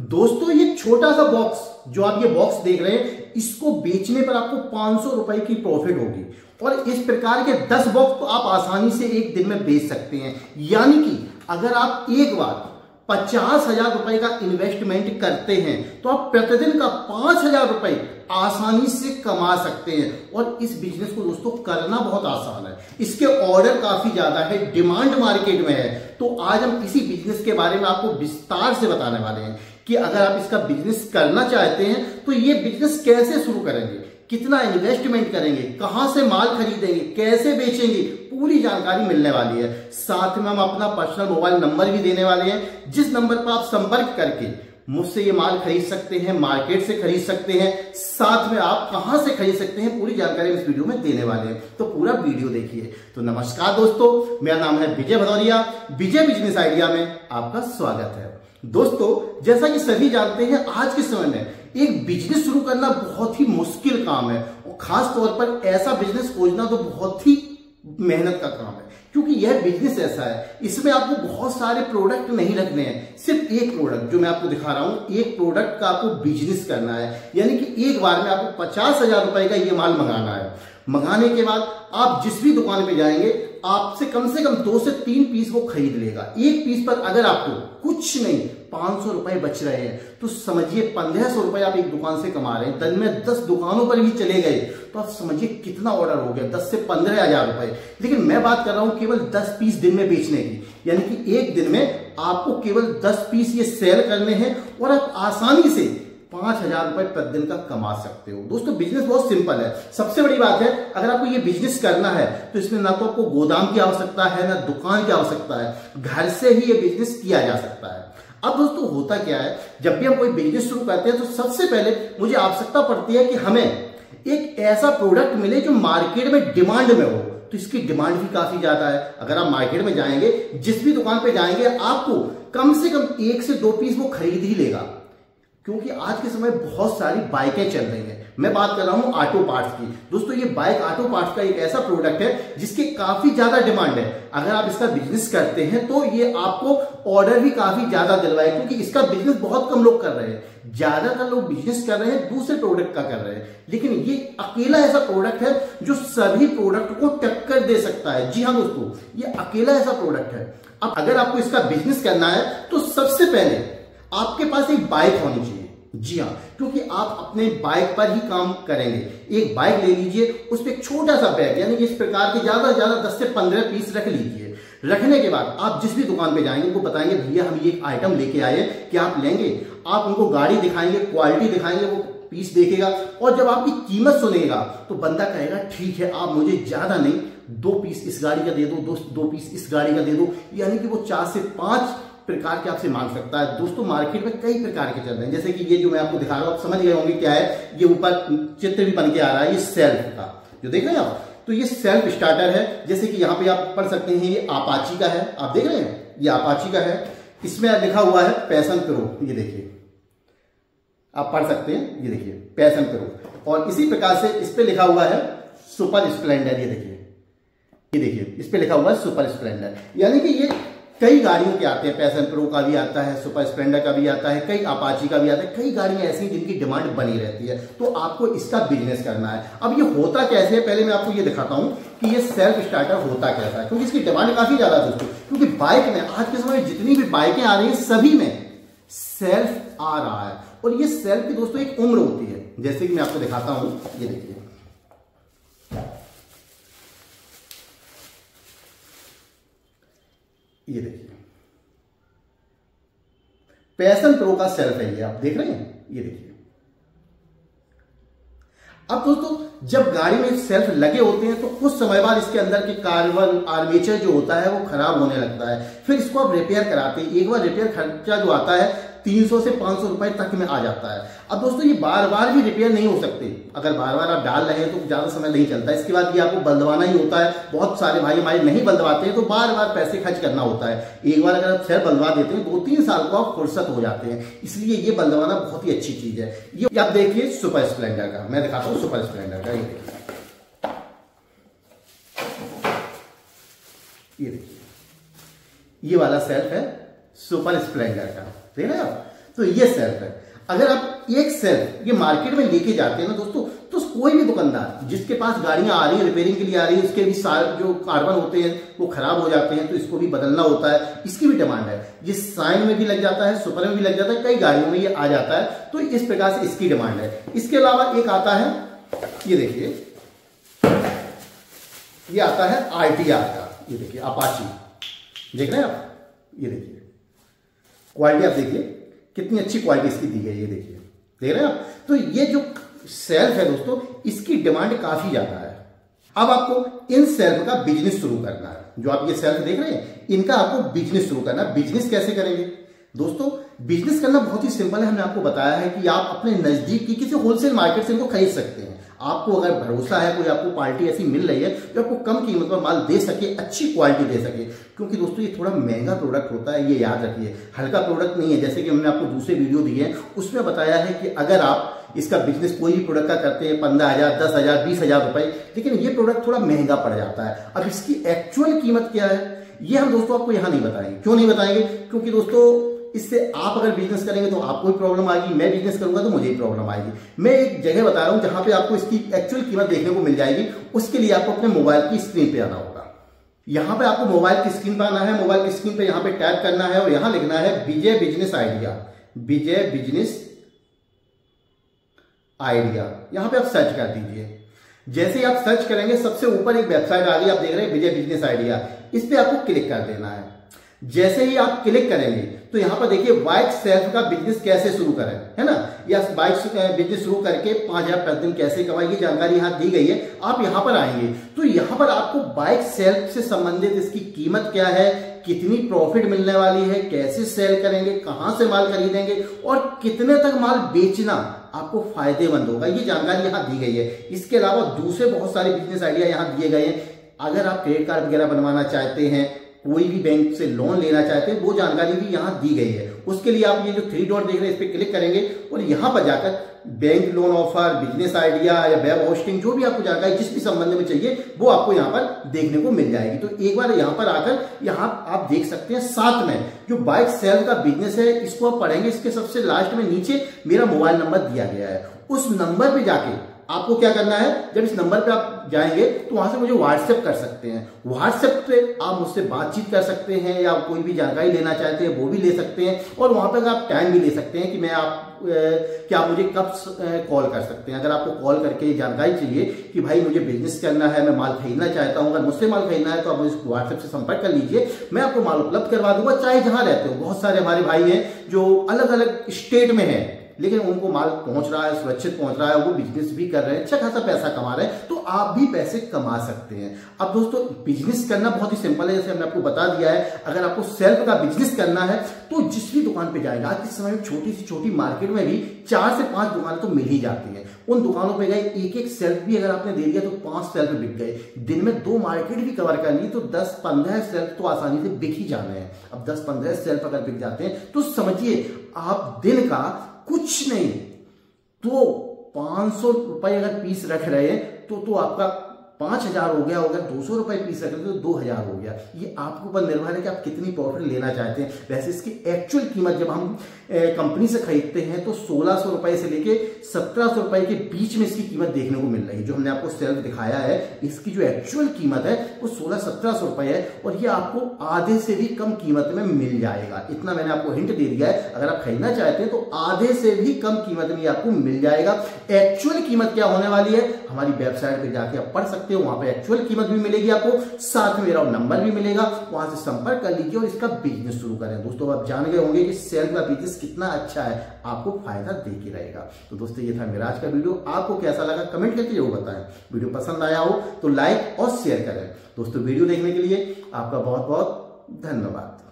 दोस्तों ये छोटा सा बॉक्स जो आप ये बॉक्स देख रहे हैं, इसको बेचने पर आपको 500 रुपए की प्रॉफिट होगी और इस प्रकार के 10 बॉक्स तो आप आसानी से एक दिन में बेच सकते हैं। यानी कि अगर आप एक बार 50,000 रुपए का इन्वेस्टमेंट करते हैं तो आप प्रतिदिन का 5,000 रुपए आसानी से कमा सकते हैं। और इस बिजनेस को दोस्तों करना बहुत आसान है, इसके ऑर्डर काफी ज्यादा है, डिमांड मार्केट में है। तो आज हम इसी बिजनेस के बारे में आपको विस्तार से बताने वाले हैं कि अगर आप इसका बिजनेस करना चाहते हैं तो ये बिजनेस कैसे शुरू करेंगे, कितना इन्वेस्टमेंट करेंगे, कहां से माल खरीदेंगे, कैसे बेचेंगे, पूरी जानकारी मिलने वाली है। साथ में हम अपना पर्सनल मोबाइल नंबर भी देने वाले हैं, जिस नंबर पर आप संपर्क करके मुझसे ये माल खरीद सकते हैं, मार्केट से खरीद सकते हैं। साथ में आप कहां से खरीद सकते हैं पूरी जानकारी इस वीडियो में देने वाले हैं, तो पूरा वीडियो देखिए। तो नमस्कार दोस्तों, मेरा नाम है विजय भदौरिया, विजय बिजनेस आइडिया में आपका स्वागत है। दोस्तों जैसा कि सभी जानते हैं, आज के समय में एक बिजनेस शुरू करना बहुत ही मुश्किल काम है और खास तौर पर ऐसा बिजनेस खोजना तो बहुत ही मेहनत का काम है, क्योंकि यह बिजनेस ऐसा है, इसमें आपको बहुत सारे प्रोडक्ट नहीं रखने हैं। सिर्फ एक प्रोडक्ट जो मैं आपको दिखा रहा हूं, एक प्रोडक्ट का आपको बिजनेस करना है। यानी कि एक बार में आपको 50,000 रुपए का ये माल मंगाना है। मंगाने के बाद आप जिस भी दुकान पे जाएंगे, आपसे कम 2 से 3 पीस वो खरीद लेगा। एक पीस पर अगर आपको कुछ नहीं 500 रुपए बच रहे हैं तो समझिए 1500 रुपए आप एक दुकान से कमा रहे हैं। दिन में 10 दुकानों पर भी चले गए तो आप समझिए कितना ऑर्डर हो गया, 10 से 15,000 रुपए। लेकिन मैं बात कर रहा हूं केवल 10 पीस दिन में बेचने की, यानी कि एक दिन में आपको केवल 10 पीस ये सेल करने हैं और आप आसानी से 5,000 रुपए प्रतिदिन का कमा सकते हो। दोस्तों बिजनेस बहुत सिंपल है। सबसे बड़ी बात है, अगर आपको ये बिजनेस करना है तो इसमें ना तो आपको गोदाम की आवश्यकता है, ना दुकान की आवश्यकता है, घर से ही ये बिजनेस किया जा सकता है। अब दोस्तों होता क्या है, जब भी हम कोई बिजनेस शुरू करते हैं तो सबसे पहले मुझे आवश्यकता पड़ती है कि हमें एक ऐसा प्रोडक्ट मिले जो मार्केट में डिमांड में हो। तो इसकी डिमांड भी काफी ज्यादा है। अगर आप मार्केट में जाएंगे, जिस भी दुकान पे जाएंगे, आपको कम से कम 1 से 2 पीस वो खरीद ही लेगा, क्योंकि आज के समय बहुत सारी बाइकें चल रही हैं। मैं बात कर रहा हूं ऑटो पार्ट्स की। दोस्तों ये बाइक ऑटो पार्ट्स का एक ऐसा प्रोडक्ट है जिसकी काफी ज्यादा डिमांड है। अगर आप इसका बिजनेस करते हैं तो ये आपको ऑर्डर भी काफी ज्यादा दिलवाए, क्योंकि इसका बिजनेस बहुत कम लोग कर रहे हैं। ज्यादातर लोग बिजनेस कर रहे हैं दूसरे प्रोडक्ट का कर रहे हैं, लेकिन ये अकेला ऐसा प्रोडक्ट है जो सभी प्रोडक्ट को टक्कर दे सकता है। जी हाँ दोस्तों, ये अकेला ऐसा प्रोडक्ट है। अब अगर आपको इसका बिजनेस करना है तो सबसे पहले आपके पास एक बाइक होनी चाहिए। जी हाँ, क्योंकि आप अपने बाइक पर ही काम करेंगे। एक बाइक ले लीजिए, उस पर एक छोटा सा बैग, यानी कि इस प्रकार के ज्यादा से ज्यादा 10 से 15 पीस रख लीजिए। रखने के बाद आप जिस भी दुकान पे जाएंगे उनको बताएंगे भैया हम ये आइटम लेके आए, क्या आप लेंगे। आप उनको गाड़ी दिखाएंगे, क्वालिटी दिखाएंगे, वो पीस देखेगा और जब आपकी कीमत सुनेगा तो बंदा कहेगा ठीक है, आप मुझे ज्यादा नहीं 2 पीस इस गाड़ी का दे दो, 2 पीस इस गाड़ी का दे दो। यानी कि वो 4 से 5 प्रकार के आपसे मांग सकता है। दोस्तों मार्केट में कई प्रकार के चल रहे हैं, जैसे कि ये जो मैं आपको दिखा रहा हूं, आप समझ गए होंगे क्या है। ये ऊपर चित्र भी बन के आ रहा है, ये सेल्फ का जो देख रहे हैं आप, तो ये सेल्फ स्टार्टर है। जैसे कि यहाँ पे आप पढ़ सकते हैं, ये अपाची का है, आप देख रहे हैं, ये अपाची का है। इसमें लिखा हुआ है पैशन प्रो, ये देखिए आप पढ़ सकते हैं, ये देखिए पैशन प्रो। और इसी प्रकार से इस पे लिखा हुआ है सुपर स्प्लेंडर, ये देखिए इस पे लिखा हुआ है सुपर स्प्लेंडर। यानी कि ये कई गाड़ियों के आते हैं, पैशन प्रो का भी आता है, सुपर स्प्लेंडर का भी आता है, कई अपाची का भी आता है। कई गाड़ियां ऐसी जिनकी डिमांड बनी रहती है, तो आपको इसका बिजनेस करना है। अब ये होता कैसे है, पहले मैं आपको ये दिखाता हूं कि ये सेल्फ स्टार्टर होता कैसा है, क्योंकि इसकी डिमांड काफी ज्यादा है दोस्तों। क्योंकि बाइक में आज के समय में जितनी भी बाइकें आ रही है सभी में सेल्फ आ रहा है, और ये सेल्फ की दोस्तों एक उम्र होती है। जैसे कि मैं आपको दिखाता हूं, ये देखिए ये देखिए पैशन प्रो का सेल्फ है, ये आप देख रहे हैं, ये देखिए। अब दोस्तों जब गाड़ी में सेल्फ लगे होते हैं तो कुछ समय बाद इसके अंदर के कार्बन आर्मेचर जो होता है वो खराब होने लगता है। फिर इसको आप रिपेयर कराते हैं। एक बार रिपेयर खर्चा जो आता है 300 से 500 रुपए तक में आ जाता है। अब दोस्तों ये बार बार भी रिपेयर नहीं हो सकते, अगर बार बार आप डाल रहे हैं तो ज्यादा समय नहीं चलता। इसके बाद ये आपको बदलवाना ही होता है। बहुत सारे भाई हमारे नहीं बदलवाते हैं तो बार बार पैसे खर्च करना होता है। एक बार अगर आप सेल बदलवा देते हैं 2-3 साल को आप फुर्सत हो जाते हैं। इसलिए ये बदलवाना बहुत ही अच्छी चीज है। ये आप देखिए सुपर स्प्लेंडर का, मैं दिखाता हूँ सुपर स्प्लेंडर का। ये देखिए ये वाला सेल्फ है सुपर स्प्लेंडर का, देख रहे हैं आप। तो ये सेल्फ है। अगर आप एक सेल्फ ये मार्केट में लेके जाते हैं ना दोस्तों, तो कोई भी दुकानदार जिसके पास गाड़ियां आ रही है, रिपेयरिंग के लिए आ रही है, उसके भी जो कार्बन होते हैं वो खराब हो जाते हैं, तो इसको भी बदलना होता है, इसकी भी डिमांड है। ये साइन में भी लग जाता है, सुपर में भी लग जाता है, कई गाड़ियों में ये आ जाता है, तो इस प्रकार से इसकी डिमांड है। इसके अलावा एक आता है, ये देखिए, ये आता है RTR का, ये देखिए अपाची, देख रहे हैं आप, ये देखिए क्वालिटी, आप देखिए कितनी अच्छी क्वालिटी इसकी दी है, ये देखिए, देख रहे हैं आप। तो ये जो सेल्फ है दोस्तों, इसकी डिमांड काफी ज्यादा है। अब आपको इन सेल्फ का बिजनेस शुरू करना है। जो आप ये सेल्फ देख रहे हैं, इनका आपको बिजनेस शुरू करना है। बिजनेस कैसे करेंगे दोस्तों? बिजनेस करना बहुत ही सिंपल है। हमने आपको बताया है कि आप अपने नजदीक की किसी होलसेल मार्केट से इनको खरीद सकते हैं। आपको अगर भरोसा है, कोई आपको पार्टी ऐसी मिल रही है जो आपको कम कीमत पर माल दे सके, अच्छी क्वालिटी दे सके, क्योंकि दोस्तों ये थोड़ा महंगा प्रोडक्ट होता है, ये याद रखिए, हल्का प्रोडक्ट नहीं है। जैसे कि हमने आपको दूसरे वीडियो दिए हैं, उसमें बताया है कि अगर आप इसका बिजनेस कोई भी प्रोडक्ट का करते हैं 15,000, 10,000, 20,000 रुपए, लेकिन ये प्रोडक्ट थोड़ा महंगा पड़ जाता है। अब इसकी एक्चुअल कीमत क्या है, ये हम दोस्तों आपको यहां नहीं बताएंगे। क्यों नहीं बताएंगे? क्योंकि दोस्तों इससे आप अगर बिजनेस करेंगे तो आपको भी प्रॉब्लम आएगी, मैं बिजनेस करूंगा तो मुझे ही प्रॉब्लम आएगी। मैं एक जगह बता रहा हूं जहां पे आपको इसकी एक्चुअल कीमत देखने को मिल जाएगी। उसके लिए आपको अपने मोबाइल की स्क्रीन पे आना होगा। यहां पे आपको मोबाइल की स्क्रीन पे आना है, मोबाइल की स्क्रीन पे यहां पे टैप करना है और यहां लिखना है Vijay business idea, Vijay business idea. यहां पे आप सर्च कर दीजिए। जैसे ही आप सर्च करेंगे, सबसे ऊपर एक वेबसाइट आ गई, आप देख रहे हैं विजय बिजनेस आइडिया, इस पे आपको क्लिक कर देना है। जैसे ही आप क्लिक करेंगे तो यहां पर देखिए बाइक सेल्फ का बिजनेस कैसे शुरू करें, है ना, या बाइक बिजनेस शुरू करके 5,000 प्रतिदिन कैसे कमाएं, ये जानकारी यहां दी गई है। आप यहां पर आएंगे तो यहां पर आपको बाइक सेल्फ से संबंधित इसकी कीमत क्या है, कितनी प्रॉफिट मिलने वाली है, कैसे सेल करेंगे, कहां से माल खरीदेंगे और कितने तक माल बेचना आपको फायदेमंद होगा, ये जानकारी यहां दी गई है। इसके अलावा दूसरे बहुत सारे बिजनेस आइडिया यहां दिए गए हैं। अगर आप क्रेडिट कार्ड वगैरह बनवाना चाहते हैं, कोई भी बैंक से लोन लेना चाहते हैं, वो जानकारी भी यहां दी गई है। उसके लिए आप ये जो 3 डॉट देख रहे हैं, इस पर क्लिक करेंगे और यहां पर जाकर bank loan offer, business idea या वेब होस्टिंग, जो भी आपको जानकारी जिस भी संबंध में चाहिए वो आपको यहां पर देखने को मिल जाएगी। तो एक बार यहां पर आकर यहां आप देख सकते हैं, साथ में जो बाइक सेल का बिजनेस है इसको आप पढ़ेंगे। इसके सबसे लास्ट में नीचे मेरा मोबाइल नंबर दिया गया है, उस नंबर पे जाके आपको क्या करना है, जब इस नंबर पे आप जाएंगे तो वहां से मुझे व्हाट्सएप कर सकते हैं। व्हाट्सएप पे आप मुझसे बातचीत कर सकते हैं या कोई भी जानकारी लेना चाहते हैं वो भी ले सकते हैं, और वहां पर आप टाइम भी ले सकते हैं कि मैं क्या आप मुझे कब कॉल कर सकते हैं। अगर आपको कॉल करके जानकारी चाहिए कि भाई मुझे बिजनेस करना है, मैं माल खरीदना चाहता हूं, अगर मुझसे माल खरीदना है तो आप मुझे व्हाट्सएप से संपर्क कर लीजिए, मैं आपको माल उपलब्ध करवा दूंगा, चाहे जहां रहते हो। बहुत सारे हमारे भाई हैं जो अलग अलग स्टेट में हैं, लेकिन उनको माल पहुंच रहा है, सुरक्षित पहुंच रहा है, वो बिजनेस भी कर रहे हैं, अच्छा खासा पैसा कमा रहे हैं, तो आप भी पैसे कमा सकते हैं। अब दोस्तों बिजनेस करना बहुत ही सिंपल है, जैसे हमने आपको बता दिया है। अगर आपको सेल्फ का बिजनेस करना है तो जिस भी दुकान पे जाएगा, आज के समय में छोटी से छोटी मार्केट में भी 4 से 5 दुकानें तो मिल ही जाती हैं। उन दुकानों पे गए, एक एक सेल्फ भी अगर आपने दे दिया तो 5 सेल्फ बिक गए। दिन में 2 मार्केट भी कवर कर ली तो 10-15 सेल्फ तो आसानी से बिक ही जाने हैं। अब 10-15 सेल्फ अगर बिक जाते हैं तो समझिए आप दिन का कुछ नहीं तो 500 रुपए अगर पीस रख रहे हैं तो आपका 5,000 हो गया। अगर 200 रुपए पीस रख रहे तो 2,000 हो गया। ये आपके ऊपर निर्भर है कि आप कितनी प्रॉफिट लेना चाहते हैं। वैसे इसकी एक्चुअल कीमत जब हम कंपनी से खरीदते हैं तो 1,600 रुपए से लेके 1,700 रुपए के बीच में इसकी कीमत देखने को मिल रही है। जो हमने आपको सेल्फ दिखाया है, इसकी जो एक्चुअल कीमत है वो 1,600-1,700 रुपए है, और ये आपको आधे से भी कम कीमत में मिल जाएगा। इतना मैंने आपको हिंट दे दिया है। अगर आप खरीदना चाहते हैं तो आधे से भी कम कीमत में आपको मिल जाएगा। एक्चुअल कीमत क्या होने वाली है, हमारी वेबसाइट पे जाके आप पढ़ सकते हो, वहां पे एक्चुअल कीमत भी मिलेगी आपको, साथ में मेरा नंबर भी मिलेगा, वहां से संपर्क कर लीजिए और इसका बिजनेस शुरू करें। दोस्तों आप जान गए होंगे कि सेल्फ का बिजनेस कितना अच्छा है, आपको फायदा दे के रहेगा। तो दोस्तों ये था मेरा आज का वीडियो, आपको कैसा लगा कमेंट करके जरूर बताएं। वीडियो पसंद आया हो तो लाइक और शेयर करें। दोस्तों वीडियो देखने के लिए आपका बहुत बहुत धन्यवाद।